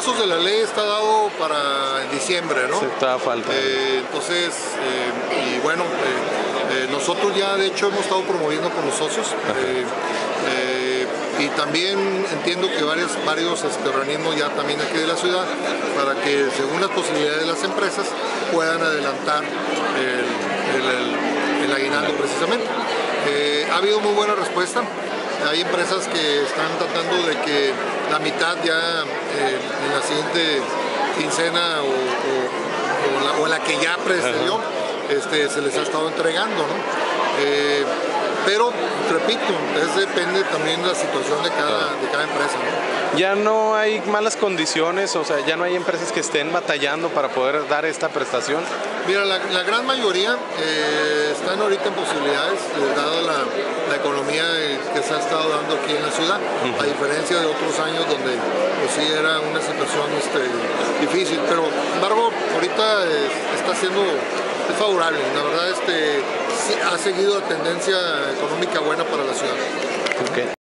plazos de la ley está dado para diciembre, ¿no? Sí, todavía falta. Entonces, y bueno, nosotros ya de hecho hemos estado promoviendo con los socios. Y también entiendo que varios organismos ya también aquí de la ciudad, para que según las posibilidades de las empresas puedan adelantar el aguinaldo precisamente. Ha habido muy buena respuesta. Hay empresas que están tratando de que la mitad ya en la siguiente quincena o en la que ya precedió, se les ha estado entregando, ¿no? Pero, repito, depende también de la situación de cada empresa, ¿no? Ya no hay malas condiciones, o sea, ya no hay empresas que estén batallando para poder dar esta prestación. Mira, la gran mayoría están ahorita en posibilidades, dada la economía que se ha estado dando aquí en la ciudad, a diferencia de otros años donde pues, sí era una situación difícil, pero sin embargo ahorita está siendo favorable, la verdad sí, ha seguido la tendencia económica buena para la ciudad. Okay.